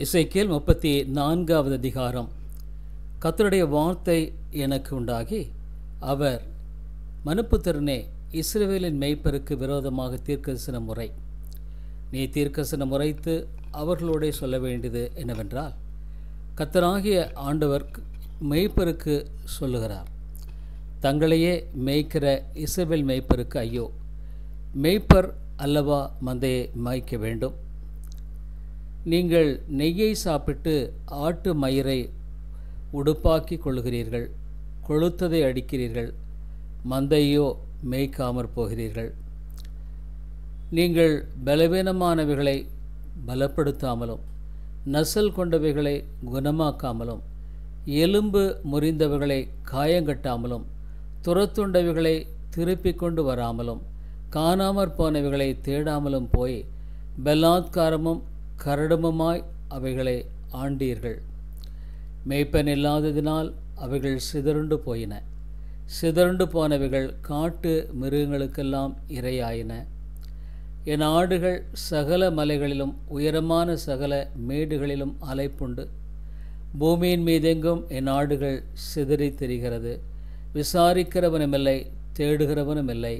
எசேக்கியேல் 34வது அதிகாரம். கர்த்தருடைய வார்த்தை எனக்கு உண்டாகி, அவர், மனுப்புத்திரனே, இஸ்ரவேலின் மேய்ப்பருக்கு விரோதமாக தீர்க்கதரிசனம் முறை. நீ தீர்க்கதரிசனம் முறைத்து அவர்களோடே சொல்ல வேண்டியது என்னவென்றால், கர்த்தராகிய ஆண்டவர் மேய்ப்பருக்கு சொல்லுகிறார், தங்களையே மேய்க்கிற இஸ்ரவேல் மேய்ப்பருக்கு ஐயோ! மேய்ப்பர் அல்லவா மந்தையை மேய்க்க வேண்டும்? நீங்கள் நெய்யை சாப்பிட்டு ஆட்டு மயிரை உடுப்பாக்கி கொள்ளுகிறீர்கள், கொழுத்ததை அடிக்கிறீர்கள், மந்தையோ மேய்க்காமற் போகிறீர்கள். நீங்கள் பலவீனமானவைகளை பலப்படுத்தாமலும், நசல் கொண்டவைகளை குணமாக்காமலும், எலும்பு முறிந்தவைகளை காயங்கட்டாமலும், துரத்துண்டவைகளை திருப்பிக் கொண்டு வராமலும், காணாமற் போனவைகளை தேடாமலும் போய் பலாத்காரமும் கரடுமுமாய் அவைகளை ஆண்டீர்கள். மேய்ப்பன் இல்லாததினால் அவைகள் சிதறுண்டு போயின. சிதறுண்டு போனவைகள் காட்டு மிருகங்களுக்கெல்லாம் இரையாயின. என் ஆடுகள் சகல மலைகளிலும் உயரமான சகல மேடுகளிலும் அலைப்புண்டு. பூமியின் மீதெங்கும் என் ஆடுகள் சிதறி திரிகிறது. விசாரிக்கிறவனுமில்லை, தேடுகிறவனுமில்லை.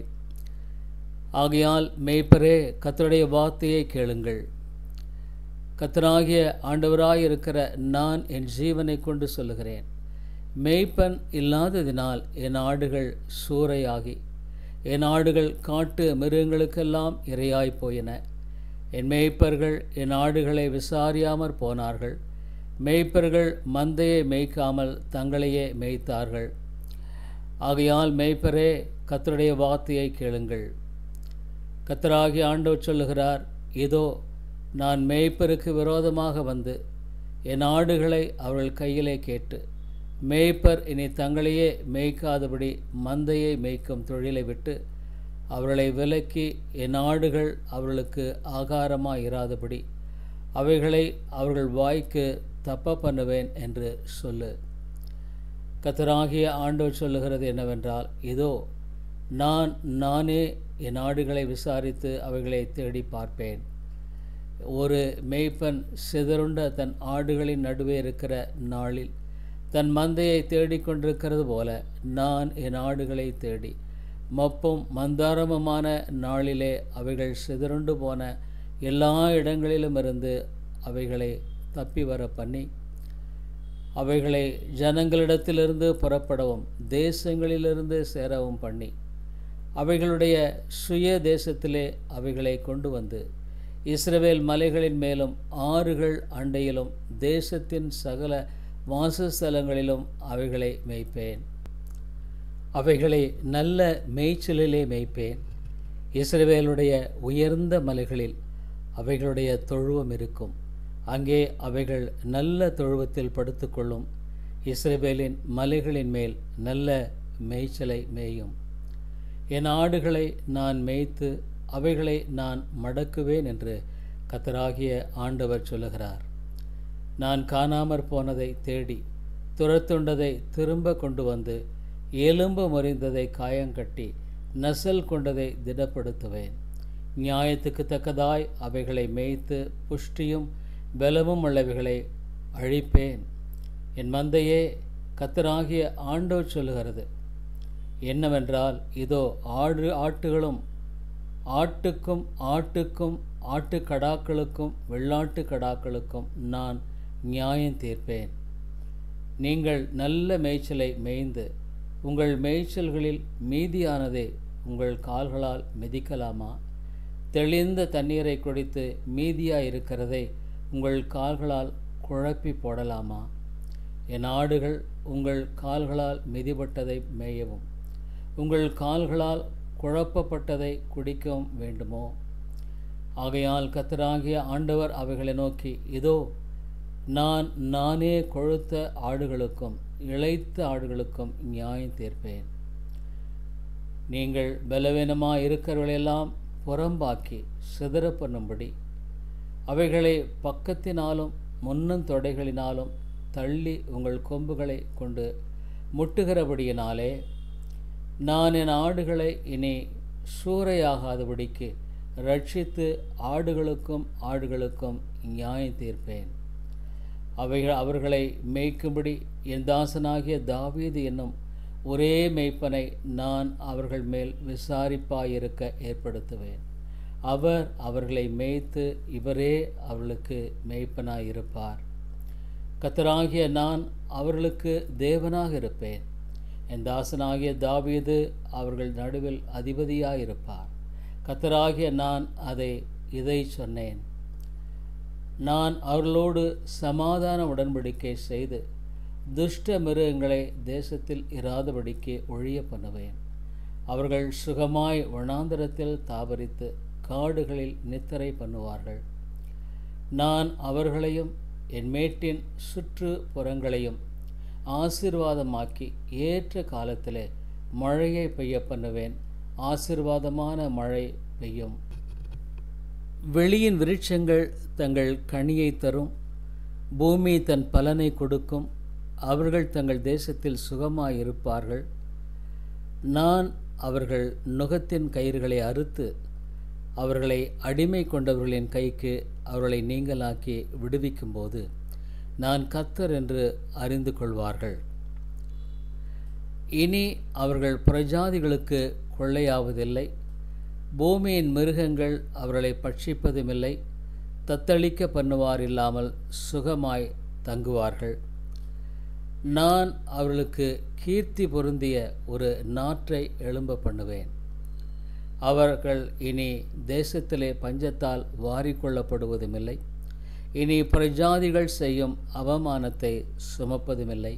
ஆகையால் மேய்ப்பரே, கர்த்தருடைய வார்த்தையை கேளுங்கள். கர்த்தராகிய ஆண்டவராயிருக்கிற நான் என் ஜீவனை கொண்டு சொல்லுகிறேன், மேய்ப்பன் இல்லாததினால் என் ஆடுகள் சூறையாகி, என் ஆடுகள் காட்டு மிருகங்களுக்கெல்லாம் இரையாய் போயின. என் மேய்ப்பர்கள் என் ஆடுகளை விசாரியாமற் போனார்கள். மேய்ப்பர்கள் மந்தையை மேய்க்காமல் தங்களையே மேய்த்தார்கள். ஆகையால் மேய்ப்பரே, கர்த்தருடைய வார்த்தையை கேளுங்கள். கர்த்தராகிய ஆண்டவர் சொல்லுகிறார், இதோ நான் மேய்ப்பருக்கு விரோதமாக வந்து என் ஆடுகளை அவர்கள் கையிலே கேட்டு, மேய்ப்பர் இனி தங்களையே மேய்க்காதபடி மந்தையை மேய்க்கும் தொழிலை விட்டு அவர்களை விலக்கி என் ஆடுகள் அவர்களுக்கு ஆகாரமாக இராதபடி அவைகளை அவர்கள் வாய்க்கு தப்ப பண்ணுவேன் என்று சொல்லு. கர்த்தராகிய ஆண்டவர் சொல்லுகிறது என்னவென்றால், இதோ நானே என் ஆடுகளை விசாரித்து அவைகளை தேடி பார்ப்பேன். ஒரு மேய்ப்பன் சிதறுண்ட தன் ஆடுகளின் நடுவே இருக்கிற நாளில் தன் மந்தையை தேடிக்கொண்டிருக்கிறது போல நான் என் ஆடுகளை தேடி மப்பும் மந்தாரமுமான நாளிலே அவைகள் சிதறுண்டு போன எல்லா இடங்களிலும் இருந்து அவைகளை தப்பி வர பண்ணி, அவைகளை ஜனங்களிடத்திலிருந்து புறப்படவும் தேசங்களிலிருந்து சேரவும் பண்ணி, அவைகளுடைய சுய தேசத்திலே அவைகளை கொண்டு வந்து இஸ்ரவேல் மலைகளின் மேலும் ஆறுகள் அண்டையிலும் தேசத்தின் சகல வாசஸ்தலங்களிலும் அவைகளை மேய்ப்பேன். அவைகளை நல்ல மேய்ச்சலிலே மேய்ப்பேன். இஸ்ரவேலுடைய உயர்ந்த மலைகளில் அவைகளுடைய தொழுவம் இருக்கும். அங்கே அவைகள் நல்ல தொழுவத்தில் படுத்துக்கொள்ளும். இஸ்ரவேலின் மலைகளின் மேல் நல்ல மேய்ச்சலை மேயும். என் ஆடுகளை நான் மேய்த்து அவைகளை நான் மடக்குவேன் என்று கர்த்தராகிய ஆண்டவர் சொல்லுகிறார். நான் காணாமற் போனதை தேடி துரத்துண்டதை திரும்ப கொண்டு வந்து எலும்பு முறிந்ததை காயங்கட்டி நசல் கொண்டதை திடப்படுத்துவேன். நியாயத்துக்கு தக்கதாய் அவைகளை மேய்த்து புஷ்டியும் பலமும் உள்ளவைகளை அழிப்பேன். என் மந்தையே, கர்த்தராகிய ஆண்டவர் சொல்லுகிறது என்னவென்றால், இதோ ஆட்டுக்கும் ஆட்டுக்கடாக்களுக்கும் வெள்ளாட்டு கடாக்களுக்கும் நான் நியாயம் தீர்ப்பேன். நீங்கள் நல்ல மேய்ச்சலை மேய்ந்து உங்கள் மேய்ச்சல்களில் மீதியானதை உங்கள் கால்களால் மிதிக்கலாமா? தெளிந்த தண்ணீரை குடித்து மீதியாயிருக்கிறதை உங்கள் கால்களால் குழப்பி போடலாமா? என் ஆடுகள் உங்கள் கால்களால் மிதிப்பட்டதை மேயவும் உங்கள் கால்களால் குழப்பப்பட்டதை குடிக்கவும் வேண்டுமோ? ஆகையால் கர்த்தராகிய ஆண்டவர் அவைகளை நோக்கி, இதோ நானே கொழுத்த ஆடுகளுக்கும் இளைத்த ஆடுகளுக்கும் நியாயம் தீர்ப்பேன். நீங்கள் பலவீனமாக இருக்கிறவர்களெல்லாம் புறம்பாக்கி சிதற பண்ணும்படி அவைகளை பக்கத்தினாலும் முன்னும் தொடைகளினாலும் தள்ளி உங்கள் கொம்புகளை கொண்டு முட்டுகிறபடியினாலே நான் என் ஆடுகளை இனி சூறையாகாதபடிக்கு ரட்சித்து ஆடுகளுக்கும் நியாயம் தீர்ப்பேன். அவர்களை மேய்க்கும்படி என் தாசனாகிய தாவீது என்னும் ஒரே மேய்ப்பனை நான் அவர்கள் மேல் விசாரிப்பாயிருக்க ஏற்படுத்துவேன். அவர் அவர்களை மேய்த்து இவரே அவர்களுக்கு மேய்ப்பனாயிருப்பார். கர்த்தராகிய நான் அவர்களுக்கு தேவனாக இருப்பேன். என் தாசனாகிய தாவீது அவர்கள் நடுவில் அதிபதியாயிருப்பார். கர்த்தராகிய நான் இதை சொன்னேன். நான் அவர்களோடு சமாதான உடன்படிக்கை செய்து துஷ்ட மிருகங்களை தேசத்தில் இராதபடிக்கு ஒழிய பண்ணுவேன். அவர்கள் சுகமாய் வனாந்தரத்தில் தாபரித்து காடுகளில் நித்திரை பண்ணுவார்கள். நான் அவர்களையும் என் மேட்டின் சுற்றுப்புறங்களையும் ஆசீர்வாதமாக்கி ஏற்ற காலத்திலே மழையை பெய்ய பண்ணுவேன். ஆசீர்வாதமான மழை பெய்யும். வெளியின் விருட்சங்கள் தங்கள் கனியை தரும். பூமி தன் பலனை கொடுக்கும். அவர்கள் தங்கள் தேசத்தில் சுகமாயிருப்பார்கள். நான் அவர்கள் நுகத்தின் கயிறுகளை அறுத்து அவர்களை அடிமை கொண்டவர்களின் கைக்கு அவர்களை நீங்களாக்கி விடுவிக்கும்போது நான் கர்த்தர் என்று அறிந்து கொள்வார்கள். இனி அவர்கள் பிரஜாதிகளுக்கு கொள்ளையாவதில்லை. பூமியின் மிருகங்கள் அவர்களை பட்சிப்பதுமில்லை. தத்தளிக்க பண்ணுவார் இல்லாமல் சுகமாய் தங்குவார்கள். நான் அவர்களுக்கு கீர்த்தி பொருந்திய ஒரு நாற்றை எழும்ப பண்ணுவேன். அவர்கள் இனி தேசத்திலே பஞ்சத்தால் வாரிக்கொள்ளப்படுவதுமில்லை. இனி பிரஜாதிகள் செய்யும் அவமானத்தை சுமப்பதுமில்லை.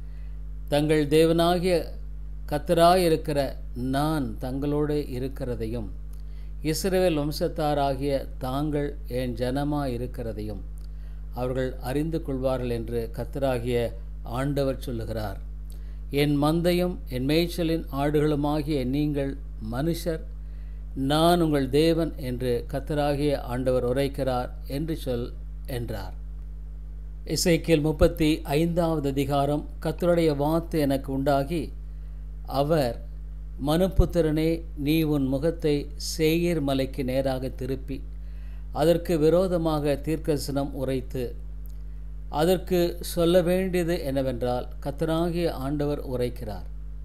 தங்கள் தேவனாகிய கர்த்தராயிருக்கிற நான் தங்களோடு இருக்கிறதையும் இஸ்ரவேல் வம்சத்தாராகிய தாங்கள் என் ஜனமாயிருக்கிறதையும் அவர்கள் அறிந்து கொள்வார்கள் என்று கர்த்தராகிய ஆண்டவர் சொல்லுகிறார். என் மந்தையும் என் மேய்ச்சலின் ஆடுகளுமாகிய நீங்கள் மனுஷர், நான் உங்கள் தேவன் என்று கர்த்தராகிய ஆண்டவர் உரைக்கிறார் என்று சொல் என்றார். எசேக்கியேல் 35வது அதிகாரம். கர்த்தருடைய வார்த்தை எனக்கு உண்டாகி, அவர், மனுப்புத்திரனே, நீ உன் முகத்தை சேயீர் மலைக்கு நேராக திருப்பி அதற்கு விரோதமாக தீர்க்கதரிசனம் உரைத்து அதற்கு சொல்ல வேண்டியது என்னவென்றால், கர்த்தராகிய ஆண்டவர் உரைக்கிறார்.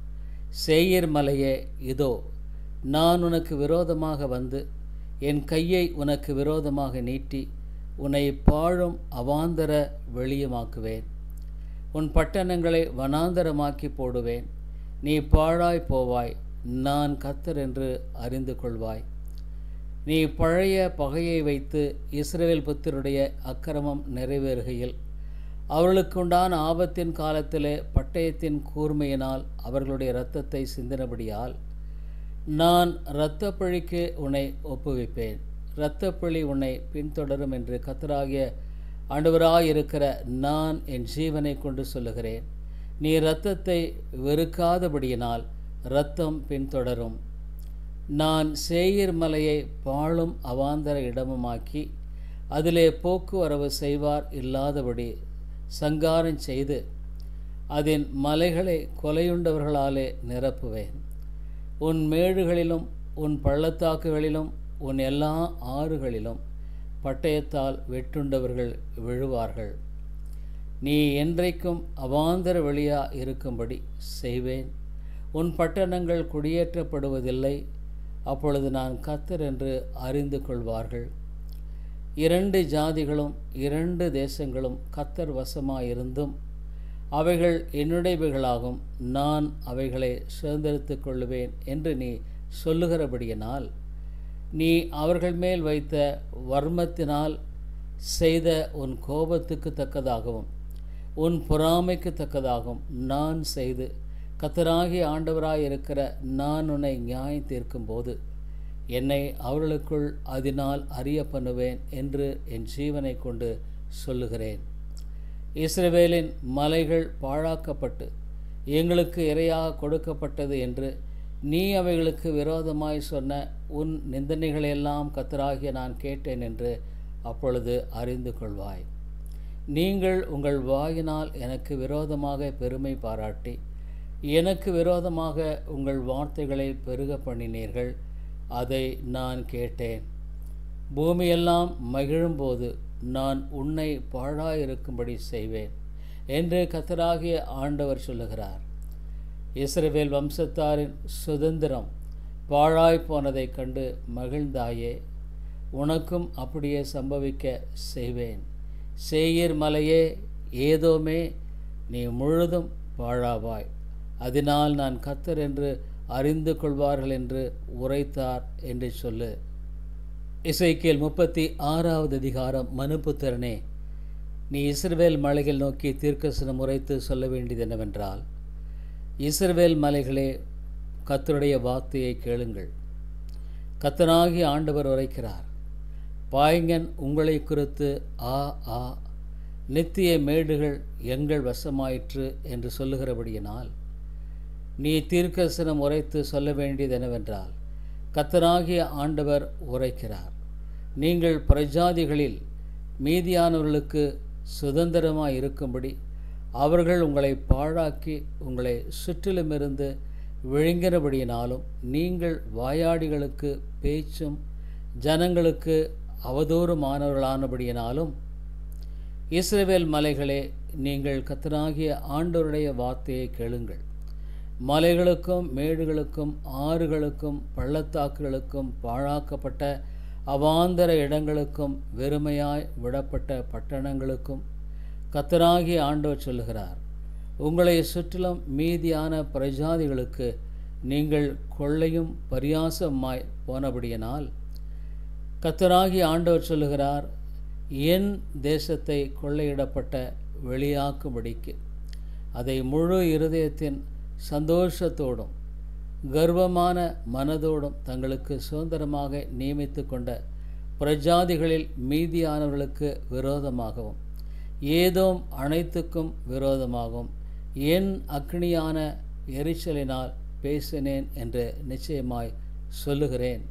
சேயீர் மலையே, இதோ நான் உனக்கு விரோதமாக வந்து என் கையை உனக்கு விரோதமாக நீட்டி உன்னை பாழும் அவாந்தர வெளியமாக்குவேன். உன் பட்டணங்களை வனாந்தரமாக்கி போடுவேன். நீ பாழாய் போவாய். நான் கர்த்தர் என்று அறிந்து கொள்வாய். நீ பழைய பகையை வைத்து இஸ்ரவேல் புத்திரருடைய அக்கிரமம் நிறைவேறுகையில் அவர்களுக்குண்டான ஆபத்தின் காலத்திலே பட்டயத்தின் கூர்மையினால் அவர்களுடைய இரத்தத்தை சிந்தினபடியால் நான் இரத்தப்பழிக்கு உன்னை ஒப்புவிப்பேன். இரத்தப்பழி உன்னை பின்தொடரும் என்று கர்த்தராகிய ஆண்டவராயிருக்கிற நான் என் ஜீவனை கொண்டு சொல்லுகிறேன். நீ இரத்தத்தை வெறுக்காதபடியினால் இரத்தம் பின்தொடரும். நான் சேயீர் மலையை பாழும் அவாந்தர இடமுமாக்கி அதிலே போக்குவரவு செய்வார் இல்லாதபடி சங்காரம் செய்து அதன் மலைகளை கொலையுண்டவர்களாலே நிரப்புவேன். உன் மேடுகளிலும் உன் பள்ளத்தாக்குகளிலும் உன் எல்லா ஆறுகளிலும் பட்டயத்தால் வெட்டுண்டவர்கள் விழுவார்கள். நீ என்றைக்கும் அவாந்தர வெளியா இருக்கும்படி செய்வேன். உன் பட்டணங்கள் குடியேற்றப்படுவதில்லை. அப்பொழுது நான் கர்த்தர் என்று அறிந்து கொள்வார்கள். 2 ஜாதிகளும் 2 தேசங்களும் கர்த்தர் வசமாயிருந்தும் அவைகள் என்னுடையவைகளாகும். நான் அவைகளை சுதந்திரித்து கொள்ளுவேன் என்று நீ சொல்லுகிறபடியினால் நீ அவர்கள் மேல் வைத்த வர்மத்தினால் செய்த உன் கோபத்துக்கு தக்கதாகவும் உன் பொறாமைக்கு தக்கதாகவும் நான் செய்து கர்த்தராகிய ஆண்டவராயிருக்கிற நான் உன்னை நியாயம் தீர்க்கும்போது என்னை அவர்களுக்குள் அதனால் அறிய பண்ணுவேன் என்று என் ஜீவனை கொண்டு சொல்லுகிறேன். இஸ்ரவேலின் மலைகள் பாழாக்கப்பட்டு எங்களுக்கு இரையாக கொடுக்கப்பட்டது என்று நீ அவைகளுக்கு விரோதமாய் சொன்ன உன் நிந்தனைகளையெல்லாம் கர்த்தராகிய நான் கேட்டேன் என்று அப்பொழுது அறிந்து கொள்வாய். நீங்கள் உங்கள் வாயினால் எனக்கு விரோதமாக பெருமை பாராட்டி எனக்கு விரோதமாக உங்கள் வார்த்தைகளை பெருக பண்ணினீர்கள். அதை நான் கேட்டேன். பூமியெல்லாம் மகிழும்போது நான் உன்னை பாழாயிருக்கும்படி செய்வேன் என்று கர்த்தராகிய ஆண்டவர் சொல்லுகிறார். இஸ்ரவேல் வம்சத்தாரின் சுதந்திரம் பாழாய் போனதைக் கண்டு மகிழ்ந்தாயே, உனக்கும் அப்படியே சம்பவிக்க செய்வேன். சேயீர் மலையே, ஏதோமே, நீ முழுதும் பாழாவாய். அதனால் நான் கர்த்தர் என்று அறிந்து கொள்வார்கள் என்று உரைத்தார் என்று சொல்லு. எசேக்கியேல் 36வது அதிகாரம். மனுபுத்திரனே, நீ இஸ்ரவேல் மலைகள் நோக்கி தீர்க்கதரிசனம் உரைத்து சொல்ல வேண்டியது என்னவென்றால், இஸ்ரவேல் மலைகளே, கர்த்தருடைய வார்த்தையை கேளுங்கள். கர்த்தராகிய ஆண்டவர் உரைக்கிறார். பாய்ங்கன் உங்களை குறித்து ஆ ஆ, நித்திய மேடுகள் எங்கள் வசமாயிற்று என்று சொல்லுகிறபடியினால், நீ தீர்க்கதரிசனம் உரைத்து சொல்ல வேண்டியது என்னவென்றால், கர்த்தராகிய ஆண்டவர் உரைக்கிறார். நீங்கள் பிரஜாதிகளில் மீதியானவர்களுக்கு சுதந்திரமாய் இருக்கும்படி அவர்கள் உங்களை பாழாக்கி உங்களை சுற்றிலுமிருந்து விழுங்கினபடியினாலும், நீங்கள் வாயாடிகளுக்கு பேச்சும் ஜனங்களுக்கு அவதூறுமானவர்களானபடியினாலும், இஸ்ரவேல் மலைகளே, நீங்கள் கர்த்தராகிய ஆண்டவருடைய வார்த்தையை கேளுங்கள். மலைகளுக்கும் மேடுகளுக்கும் ஆறுகளுக்கும் பள்ளத்தாக்குகளுக்கும் பாழாக்கப்பட்ட அவாந்தர இடங்களுக்கும் வெறுமையாய் விடப்பட்ட பட்டணங்களுக்கும் கர்த்தராகிய ஆண்டவர் சொல்லுகிறார், உங்களை சுற்றிலும் மீதியான பிரஜாதிகளுக்கு நீங்கள் கொள்ளையும் பரியாசமாய் போனபடியினால், கர்த்தராகிய ஆண்டவர் சொல்லுகிறார், என் தேசத்தை கொள்ளையிடப்பட்ட வெளியாக்கும்படிக்கு அதை முழு இருதயத்தின் சந்தோஷத்தோடும் கர்வமான மனதோடும் தங்களுக்கு சுதந்திரமாக நியமித்து கொண்ட பிரஜாதிகளில் மீதியானவர்களுக்கு விரோதமாகவும் ஏதோம் அனைத்துக்கும் விரோதமாகவும் என் அக்னியான எரிச்சலினால் பேசினேன் என்று நிச்சயமாய் சொல்லுகிறேன்.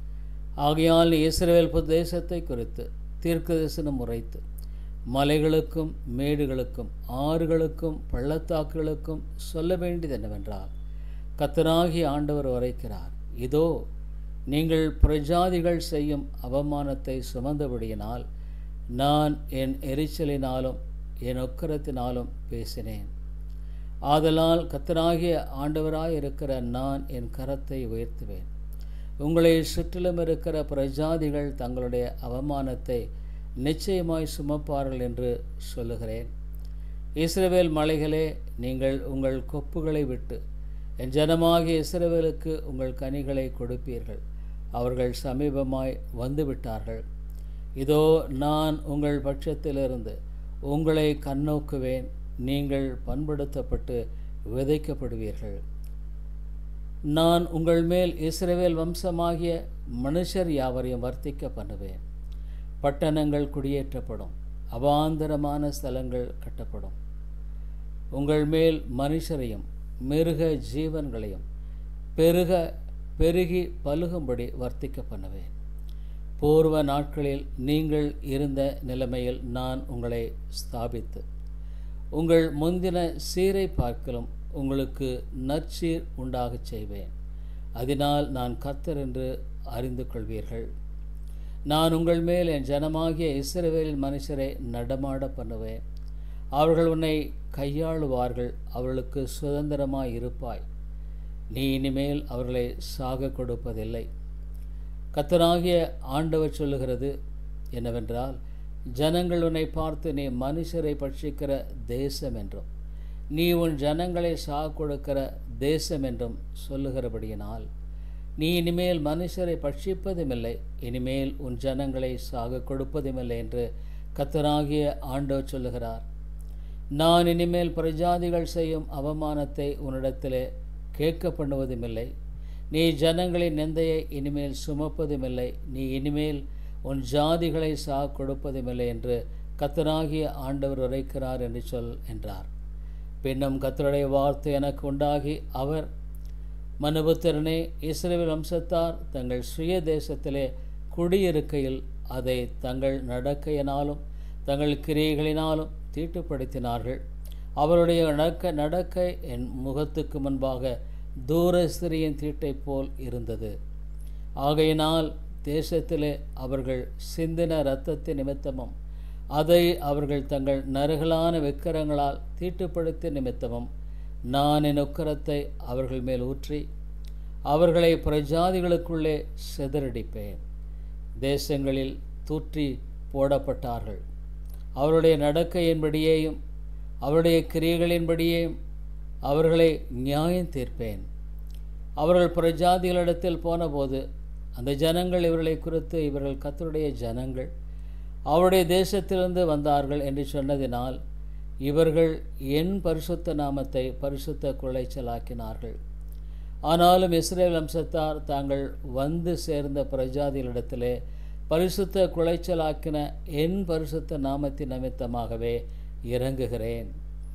ஆகையால் இஸ்ரவேல் தேசத்தை குறித்து தீர்க்கதரிசனம் உரைத்து மலைகளுக்கும் மேடுகளுக்கும் ஆறுகளுக்கும் பள்ளத்தாக்குகளுக்கும் சொல்ல வேண்டியது என்னவென்றால், கர்த்தராகிய ஆண்டவர் உரைக்கிறார். இதோ, நீங்கள் பிரஜாதிகள் செய்யும் அவமானத்தை சுமந்தபடியினால் நான் என் எரிச்சலினாலும் என் உக்கிரத்தினாலும் பேசினேன். ஆதலால் கர்த்தராகிய ஆண்டவராயிருக்கிற நான் என் கரத்தை உயர்த்துவேன். உங்களை சுற்றிலும் இருக்கிற பிரஜாதிகள் தங்களுடைய அவமானத்தை நிச்சயமாய் சுமப்பார்கள் என்று சொல்லுகிறேன். இஸ்ரவேல் மலைகளே, நீங்கள் உங்கள் கொப்புகளை விட்டு என் ஜனமாகிய இஸ்ரவேலுக்கு உங்கள் கனிகளை கொடுப்பீர்கள். அவர்கள் சமீபமாய் வந்துவிட்டார்கள். இதோ, நான் உங்கள் பட்சத்திலிருந்து உங்களை கண்ணோக்குவேன். நீங்கள் பண்படுத்தப்பட்டு விதைக்கப்படுவீர்கள். நான் உங்கள் மேல் இஸ்ரவேல் வம்சமாகிய மனுஷர் யாவரையும் வர்த்திக்க பண்ணுவேன். பட்டணங்கள் குடியேற்றப்படும், அவாந்தரமான ஸ்தலங்கள் கட்டப்படும். உங்கள் மேல் மனுஷரையும் மிருக ஜீவன்களையும் பெருகி பலுகும்படி வர்த்திக்க பண்ணுவேன். பூர்வ நாட்களில் நீங்கள் இருந்த நிலைமையில் நான் உங்களை ஸ்தாபித்து உங்கள் முந்தின சீரை பார்க்கலும் உங்களுக்கு நற்சீர் உண்டாகச் செய்வேன். அதனால் நான் கர்த்தர் என்று அறிந்து கொள்வீர்கள். நான் உங்கள் மேல் என் ஜனமாகிய இஸ்ரவேலின் மனுஷரை நடமாட பண்ணுவேன். அவர்கள் உன்னை கையாளுவார்கள். அவர்களுக்கு சுதந்திரமாய் இருப்பாய். நீ இனிமேல் அவர்களை சாக கொடுப்பதில்லை. கர்த்தராகிய ஆண்டவர் சொல்லுகிறது என்னவென்றால், ஜனங்கள் உன்னை பார்த்து நீ மனுஷரை பட்சிக்கிற தேசம் என்றும் நீ உன் ஜனங்களை சாக கொடுக்கிற தேசம் என்றும் சொல்லுகிறபடியினால், நீ இனிமேல் மனுஷரை பட்சிப்பதுமில்லை, இனிமேல் உன் ஜனங்களை சாக கொடுப்பதுமில்லை என்று கர்த்தராகிய ஆண்டவர் சொல்லுகிறார். நான் இனிமேல் பிரஜாதிகள் செய்யும் அவமானத்தை உன்னிடத்திலே கேட்க பண்ணுவதுமில்லை. நீ ஜனங்களின் நிந்தையை இனிமேல் சுமப்பதுமில்லை. நீ இனிமேல் உன் ஜாதிகளை சாக கொடுப்பதுமில்லை என்று கர்த்தராகிய ஆண்டவர் உரைக்கிறார் என்று சொல் என்றார். பின்னும் கர்த்தருடைய வார்த்தை எனக்கு உண்டாகி அவர், மனுபுத்திரனே, இஸ்ரவேல் வம்சத்தார் தங்கள் சுய தேசத்திலே குடியிருக்கையில் அதை தங்கள் நடக்கையினாலும் தங்கள் கிரியைகளினாலும் தீட்டுப்படுத்தினார்கள். அவருடைய நடக்கை என் முகத்துக்கு முன்பாக தூரஸ்திரியின் தீட்டை போல் இருந்தது. ஆகையினால் தேசத்திலே அவர்கள் சிந்தின இரத்தத்தின் நிமித்தமும் அதை அவர்கள் தங்கள் நறுகலான விக்கிரங்களால் தீட்டுப்படுத்திய நிமித்தமும் நான் என் உக்கிரத்தை அவர்கள் மேல் ஊற்றி அவர்களை பிரஜாதிகளுக்குள்ளே சிதறடிப்பேன். தேசங்களில் தூற்றி போடப்பட்டார்கள். அவருடைய நடக்கையின்படியேயும் அவருடைய கிரியைகளின்படியேயும் அவர்களை நியாயம் தீர்ப்பேன். அவர்கள் பிரஜாதிகளிடத்தில் போனபோது அந்த ஜனங்கள் இவர்களை குறித்து, இவர்கள் கர்த்தருடைய ஜனங்கள், அவருடைய தேசத்திலிருந்து வந்தார்கள் என்று சொன்னதினால் இவர்கள் என் பரிசுத்த நாமத்தை பரிசுத்த குலைச்சலாக்கினார்கள். ஆனாலும் இஸ்ரவேல் வம்சத்தார் தாங்கள் வந்து சேர்ந்த பிரஜாதிகளிடத்திலே பரிசுத்த குலைச்சலாக்கின என் பரிசுத்த நாமத்தின் நிமித்தமாகவே இறங்குகிறேன்.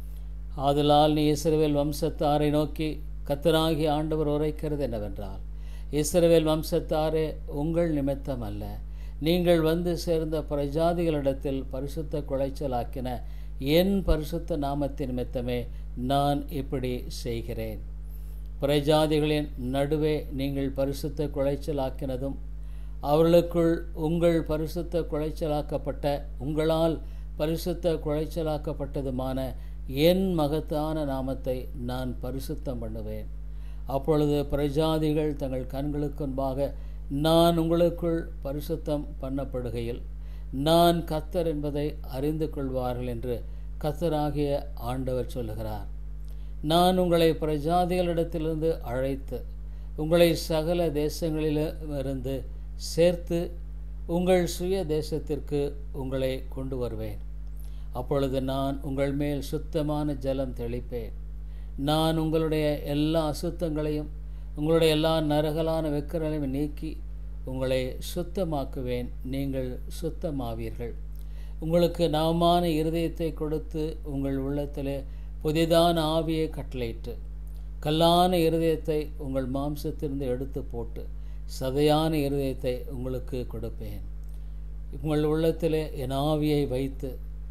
ஆதலால் நீ இஸ்ரவேல் வம்சத்தாரை நோக்கி கர்த்தராகிய ஆண்டவர் உரைக்கிறது என்னவென்றால், இஸ்ரவேல் வம்சத்தாரே, உங்கள் நிமித்தம் அல்ல, நீங்கள் வந்து சேர்ந்த பிரஜாதிகளிடத்தில் பரிசுத்த குலைச்சலாக்கின என் பரிசுத்த நாமத்தின் நிமித்தமே நான் இப்படி செய்கிறேன். பிரஜாதிகளின் நடுவே நீங்கள் பரிசுத்த குலைச்சலாக்கினதும் அவர்களுக்குள் உங்கள் பரிசுத்த குலைச்சலாக்கப்பட்ட, உங்களால் பரிசுத்த குலைச்சலாக்கப்பட்டதுமான என் மகத்தான நாமத்தை நான் பரிசுத்தம் பண்ணுவேன். அப்பொழுது பிரஜாதிகள் தங்கள் கண்களுக்கு முன்பாக நான் உங்களுக்குள் பரிசுத்தம் பண்ணப்படுகையில் நான் கர்த்தர் என்பதை அறிந்து கொள்வார்கள் என்று கர்த்தராகிய ஆண்டவர் சொல்லுகிறார். நான் உங்களை பிரஜாதிகளிடத்திலிருந்து அழைத்து உங்களை சகல தேசங்களிலிருந்து சேர்த்து உங்கள் சுய தேசத்திற்கு உங்களை கொண்டு வருவேன். அப்பொழுது நான் உங்கள் மேல் சுத்தமான ஜலம் தெளிப்பேன். நான் உங்களுடைய எல்லா அசுத்தங்களையும் உங்களுடைய எல்லா நரகலான விக்கிரங்களையும் நீக்கி உங்களை சுத்தமாக்குவேன். நீங்கள் சுத்தமாவீர்கள். உங்களுக்கு நவமான இருதயத்தை கொடுத்து உங்கள் உள்ளத்திலே புதிதான ஆவியை கட்டளையிட்டு கல்லான இருதயத்தை உங்கள் மாம்சத்திலிருந்து எடுத்து போட்டு சதையான இருதயத்தை உங்களுக்கு கொடுப்பேன். உங்கள் உள்ளத்திலே என் ஆவியை வைத்து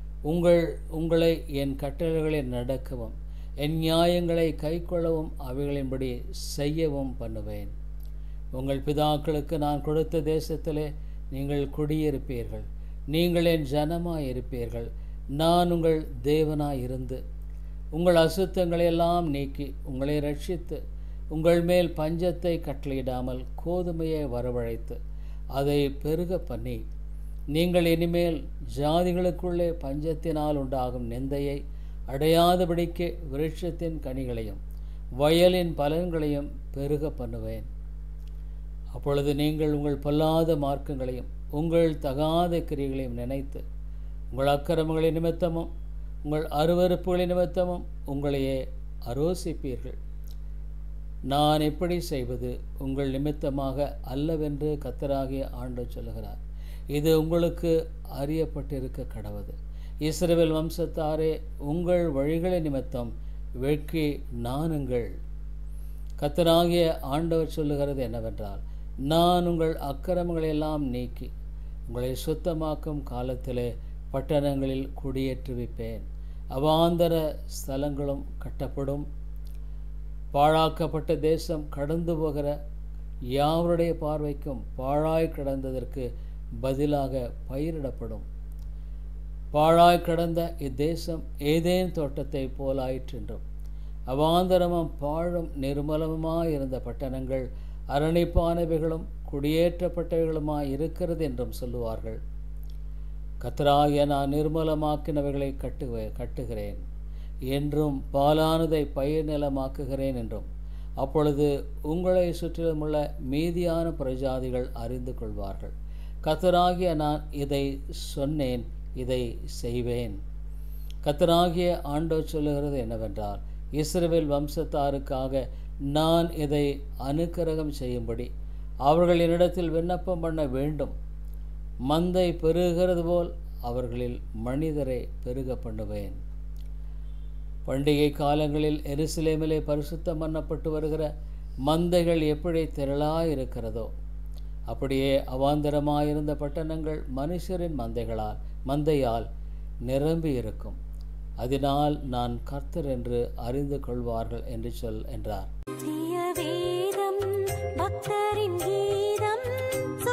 உங்களை என் கட்டளைகளை நடக்கவும் என் நியாயங்களை கைக்கொள்ளவும் அவைகளின்படி செய்யவும் பண்ணுவேன். உங்கள் பிதாக்களுக்கு நான் கொடுத்த தேசத்திலே நீங்கள் குடியிருப்பீர்கள். நீங்கள் என் ஜனமாயிருப்பீர்கள். நான் உங்கள் தேவனாயிருந்து உங்கள் அசுத்தங்களையெல்லாம் நீக்கி உங்களை ரட்சித்து உங்கள் மேல் பஞ்சத்தை கட்டளையிடாமல் கோதுமையை வரவழைத்து அதை பெருக பண்ணி நீங்கள் இனிமேல் ஜாதிகளுக்குள்ளே பஞ்சத்தினால் உண்டாகும் நிந்தையை அடையாதபடிக்கு விருட்சத்தின் கனிகளையும் வயலின் பலன்களையும் பெருக பண்ணுவேன். அப்பொழுது நீங்கள் உங்கள் பொல்லாத மார்க்கங்களையும் உங்கள் தகாத கிரியைகளையும் நினைத்து உங்கள் அக்கிரமங்களின் நிமித்தமும் உங்கள் அருவருப்புகளின் நிமித்தமும் உங்களையே அரோசிப்பீர்கள். நான் எப்படி செய்வது உங்கள் நிமித்தமாக அல்லவென்று கர்த்தராகிய ஆண்டவர் சொல்லுகிறார். இது உங்களுக்கு அறியப்பட்டிருக்க கடவது. இஸ்ரவேல் வம்சத்தாரே, உங்கள் வழிகளின் நிமித்தம் வெட்கி நாணுங்கள். கர்த்தராகிய ஆண்டவர் சொல்லுகிறது என்னவென்றால், நான் உங்கள் அக்கிரமங்களையெல்லாம் நீக்கி உங்களை சுத்தமாக்கும் காலத்திலே பட்டணங்களில் குடியேற்றுவிப்பேன். அவாந்தர ஸ்தலங்களும் கட்டப்படும். பாழாக்கப்பட்ட தேசம் கடந்து போகிற யாவருடைய பார்வைக்கும் பாழாய் கிடந்ததற்கு பதிலாக பயிரிடப்படும். பாழாய் கிடந்த இத்தேசம் ஏதேன் தோட்டத்தை போலாயிற்றென்றும் அவாந்தரமும் பாழும் நிர்மலமுமாயிருந்த பட்டணங்கள் அரணிப்பானவைகளும் குடியேற்றப்பட்டவைகளுமாய் இருக்கிறது என்றும் சொல்லுவார்கள். கர்த்தராகிய நான் நிர்மலமாக்கினவைகளை கட்டுகிறேன் என்றும் பாலானதை பயிர் நிலமாக்குகிறேன் என்றும் அப்பொழுது உங்களை சுற்றிலுமுள்ள மீதியான பிரஜாதிகள் அறிந்து கொள்வார்கள். கர்த்தராகிய நான் இதை சொன்னேன், இதை செய்வேன். கர்த்தராகிய ஆண்டவர் சொல்லுகிறது என்னவென்றால், இஸ்ரவேல் வம்சத்தாருக்காக நான் இதை அனுக்கிரகம் செய்யும்படி அவர்கள் என்னிடத்தில் விண்ணப்பம் பண்ண வேண்டும். மந்தை பெருகிறது போல் அவர்களில் மனிதரை பெருக பண்ணுவேன். பண்டிகை காலங்களில் எருசலேமிலே பரிசுத்தம் பண்ணப்பட்டு வருகிற மந்தைகள் எப்படி திரளாயிருக்கிறதோ அப்படியே அவாந்தரமாயிருந்த பட்டணங்கள் மனுஷரின் மந்தையால் நிரம்பி இருக்கும். அதனால் நான் கர்த்தர் என்று அறிந்து கொள்வார்கள் என்று சொல் என்றார்.